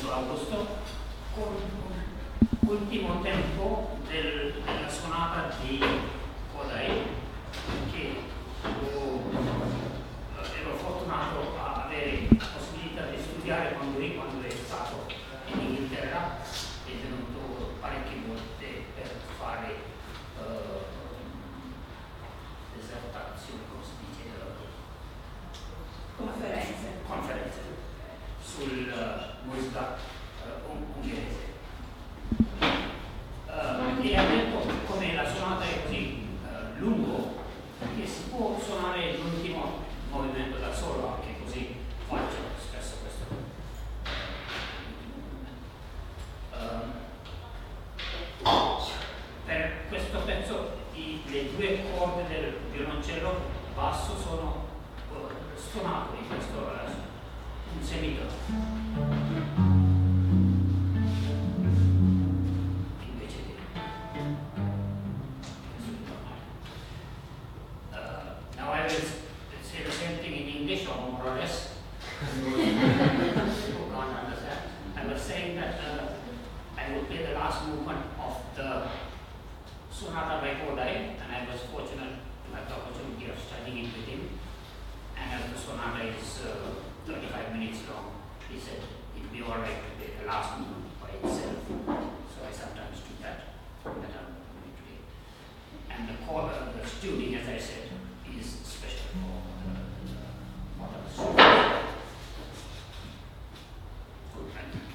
verso agosto, con l'ultimo tempo della sonata di Kodály, che ero fortunato a avere la possibilità di studiare quando è stato in Inghilterra, è venuto parecchie volte per fare esercitazioni, come si dice, conferenze sul musica ungherese. E ha detto come la sonata è così lungo che si può suonare l'ultimo movimento da solo, anche così faccio spesso questo. Per questo pezzo le due corde del violoncello basso sono suonate in questo un semitono. Now I will say the same thing in English, or more or less. People can't understand. I was saying that I will play the last movement of the sonata by Kodály, and I was fortunate to have the opportunity of studying it with him. And as the sonata is 35 minutes long, he said it would be all right to play the last movement by itself. So I sometimes do that. That I'm doing today. And the tuning, as I said, is special for the students. Good, thank you.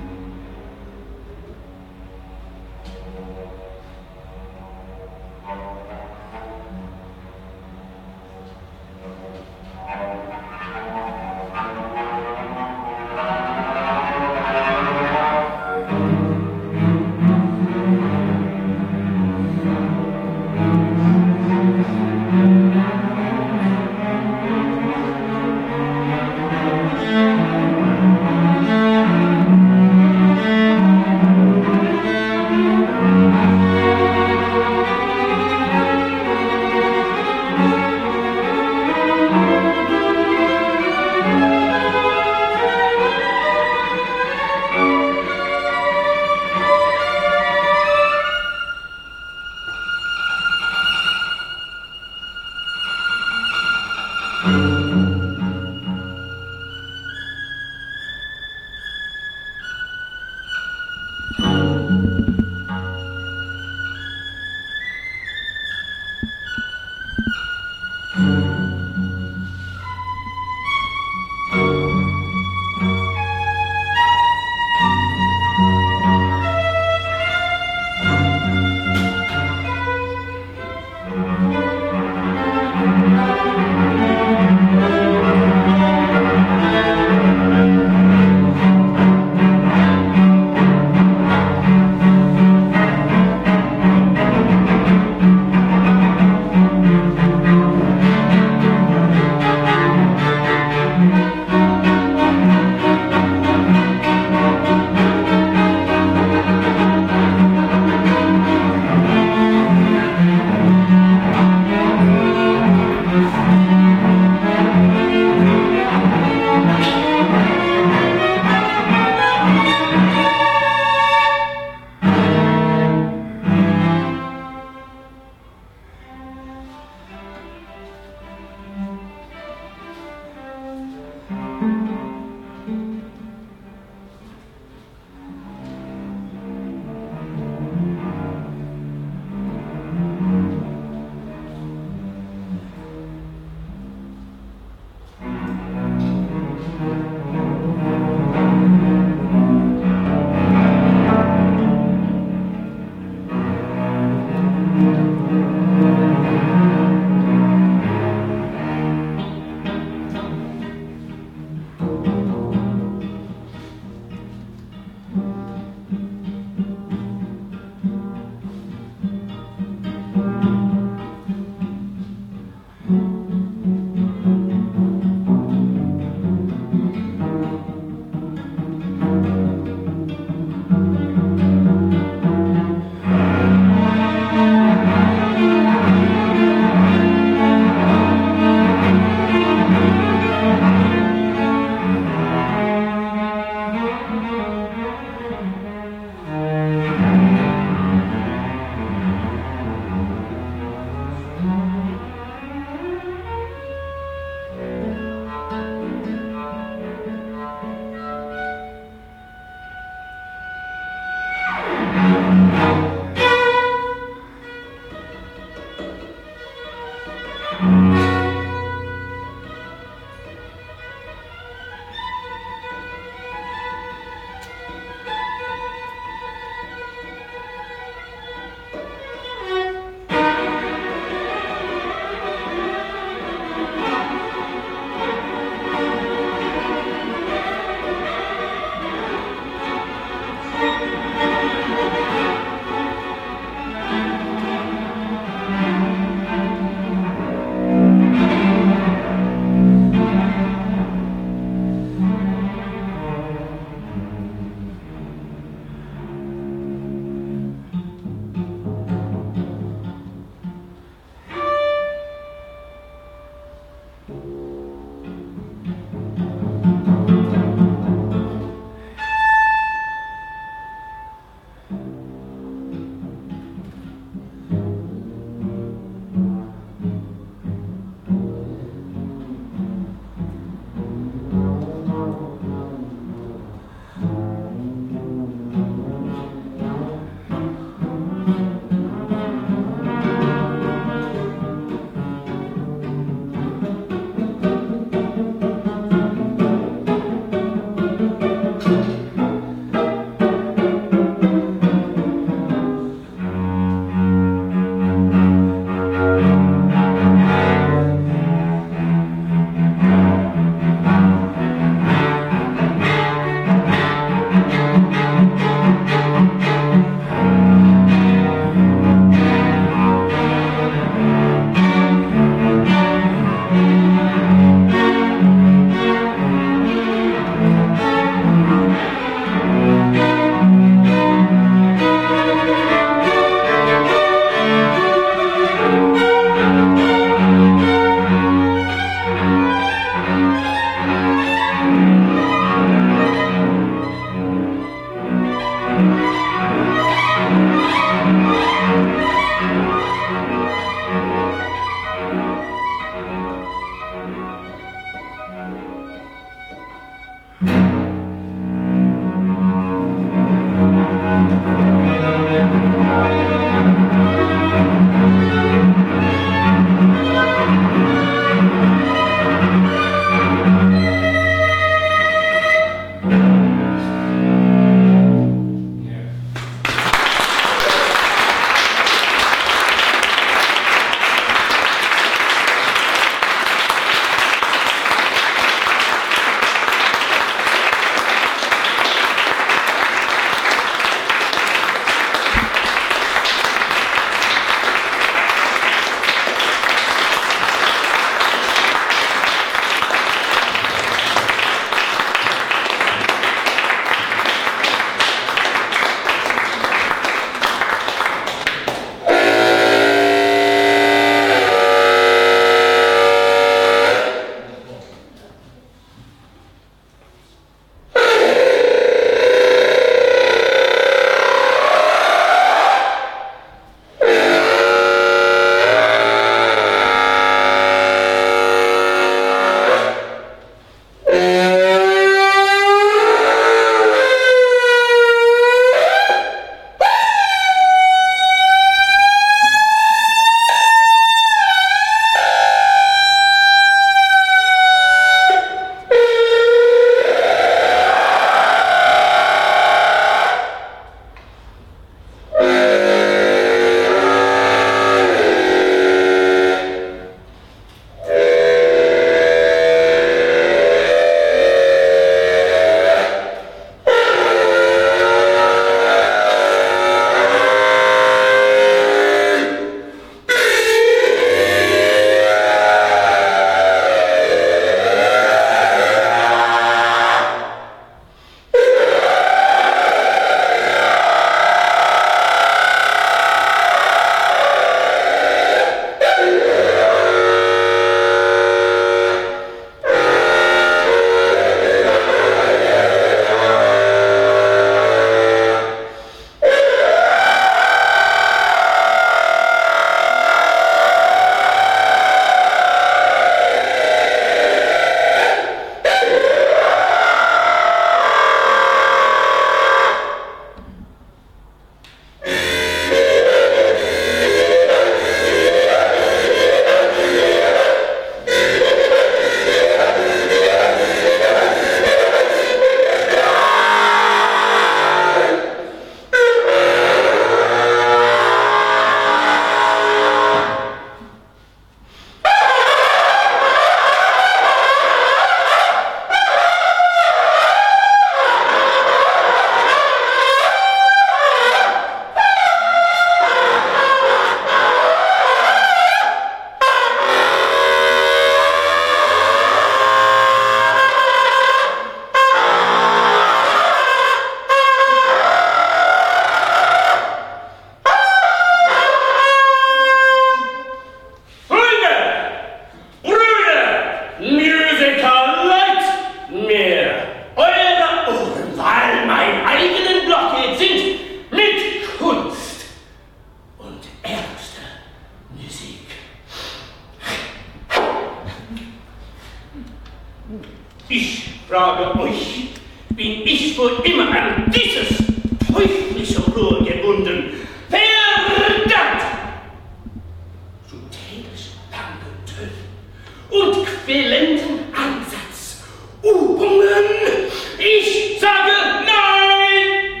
Ich frage euch, bin ich für immer an dieses teuflische Rohr gebunden? Verdammt! Zu todeslangen Töten und quälenden Ansatzübungen. Ich sage nein!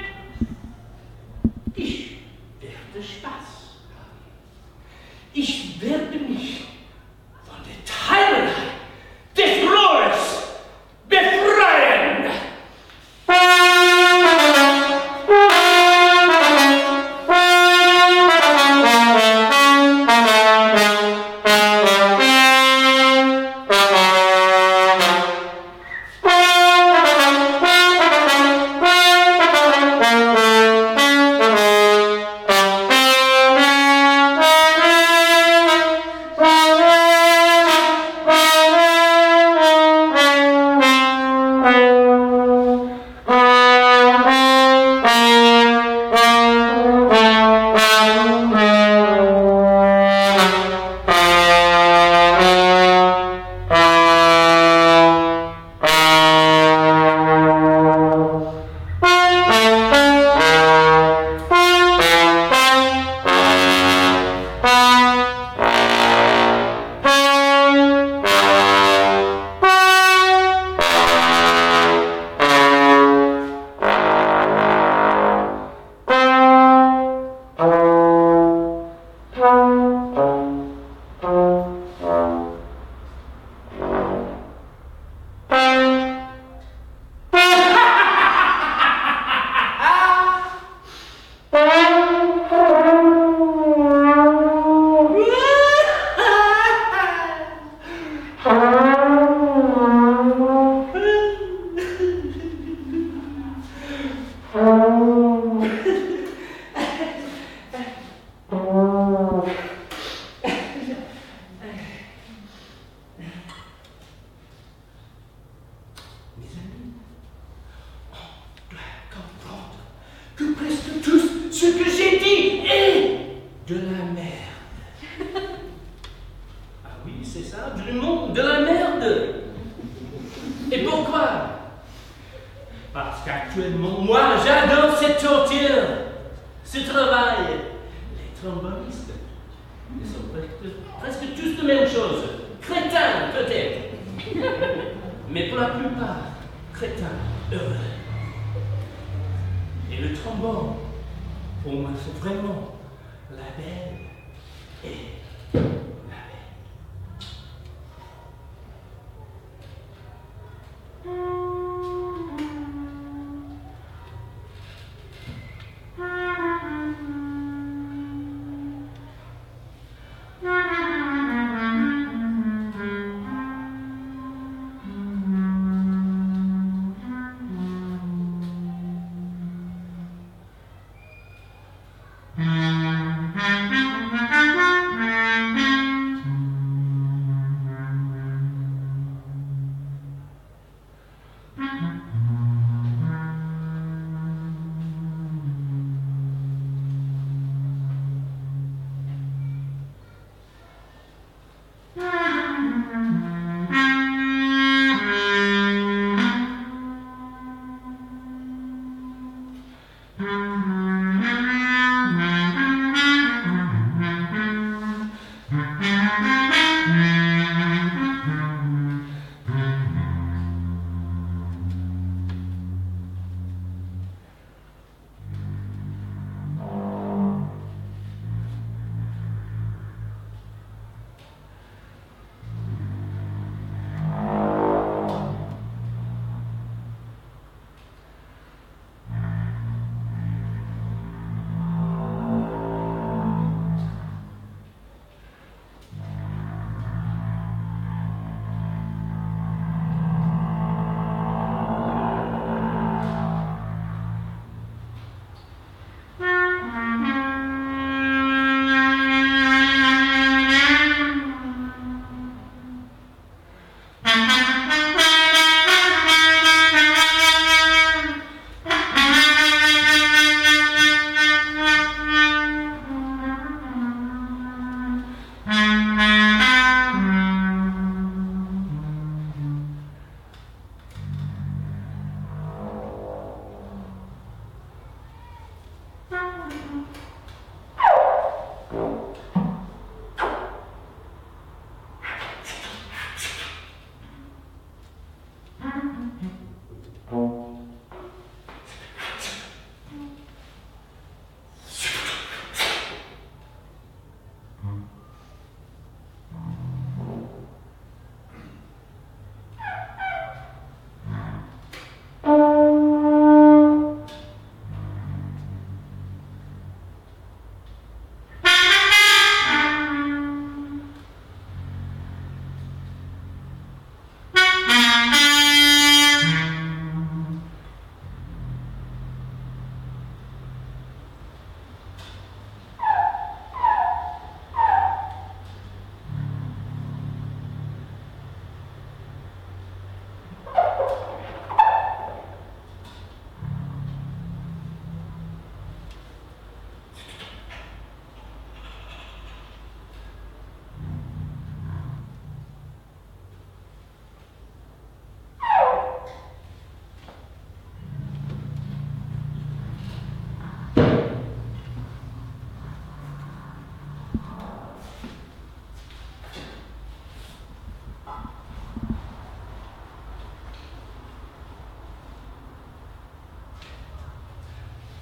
Ich werde Spaß haben. Ich werde mich von der Teilerei des Rohres befreien!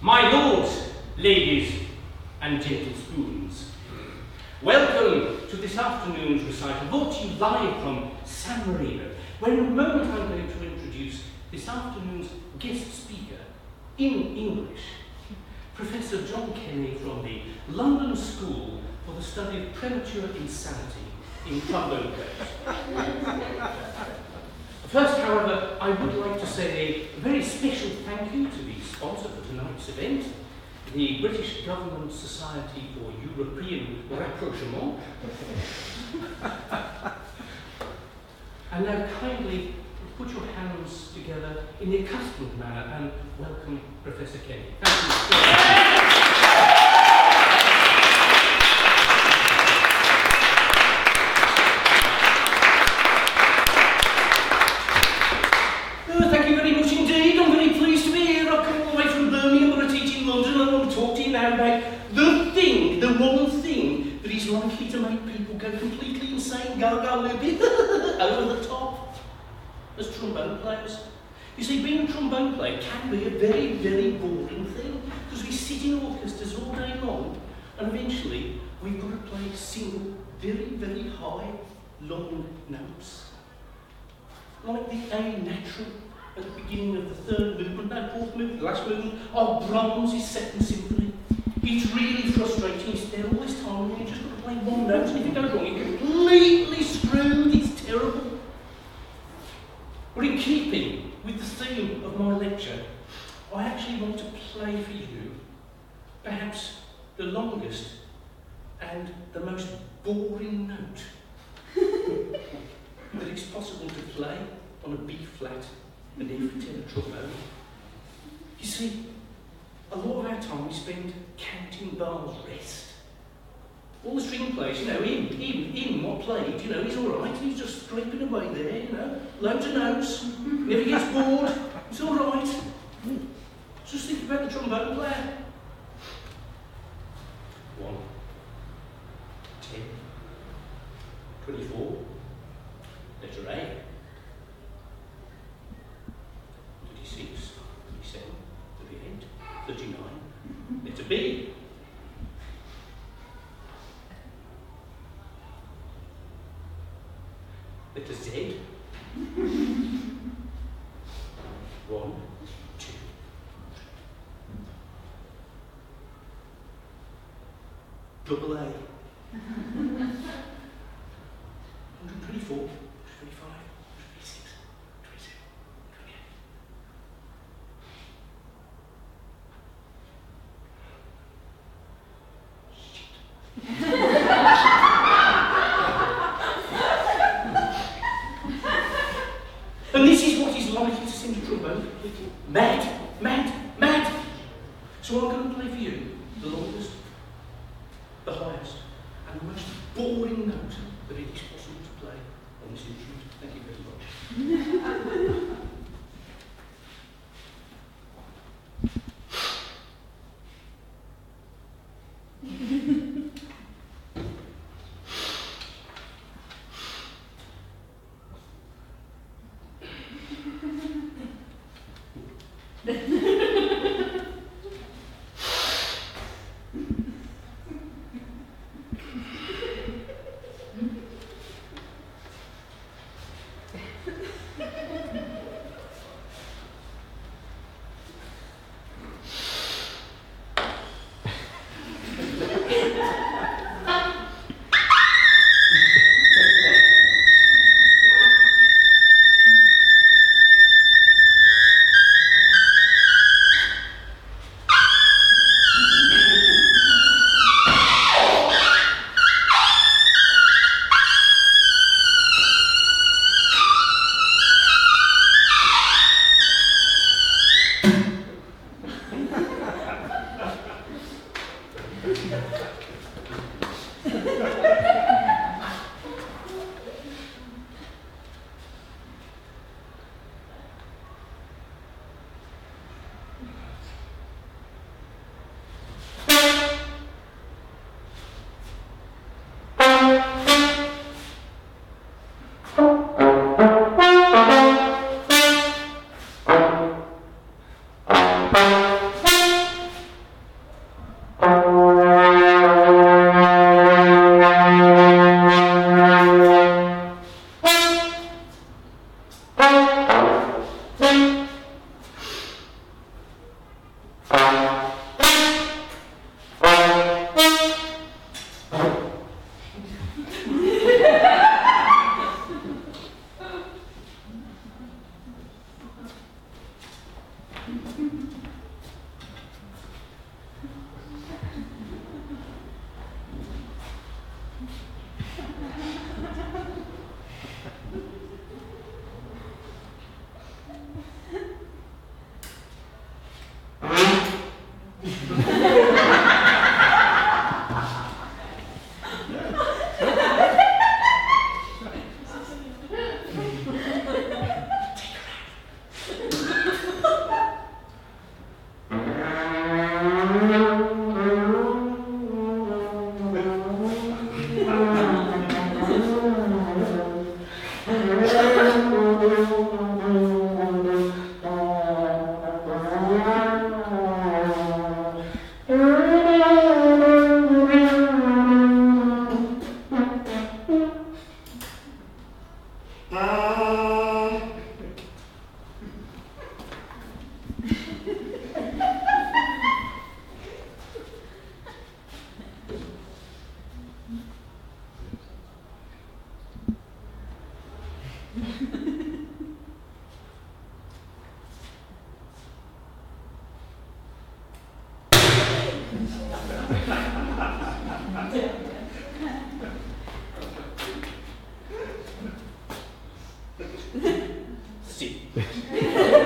My lords, ladies, and gentle spoons, welcome to this afternoon's recital, brought to you live from San Marino, where in a moment I'm going to introduce this afternoon's guest speaker in English, Professor John Kenny from the London School for the Study of Premature Insanity in trombone players. First, however, I would like to say a very special thank you to the sponsor for tonight's event, the British Government Society for European Rapprochement. And now kindly put your hands together in the accustomed manner and welcome Professor Kenny. Thank you. Thank you very much indeed. I'm very pleased to be here. I've come all the way from Birmingham, but I teach in London, and I want to talk to you now about the one thing that is likely to make people go completely insane, go loopy, over the top, as trombone players. You see, being a trombone player can be a very, very boring thing, because we sit in orchestras all day long, and eventually we've got to play single, very, very high, long notes. Like the A natural at the beginning of the third movement, that fourth movement, the last movement of Brahms' Second Symphony. It's really frustrating. It's there all this time and you just got to play one note, and if it goes wrong, you're completely screwed. It's terrible. But in keeping with the theme of my lecture, I actually want to play for you perhaps the longest and the most boring note that it's possible to play on a B flat and F tenor trombone. You see, a lot of our time we spend counting bars rest. All the string players, him what played, he's alright, he's just scraping away there, loads of notes, never gets bored, it's alright. Just think about the trombone player. 1, 10, 24, letter A, 36, 37, 38, 39, letter B. Letter Z. 1, 2, 3. Double A. 124, 125, 126, 127, 128. And this is what is likely to send a trombone completely mad. So I'm going to play for you the longest, the highest, and the most boring note that it is possible to play on this instrument. Thank you very much. Sit.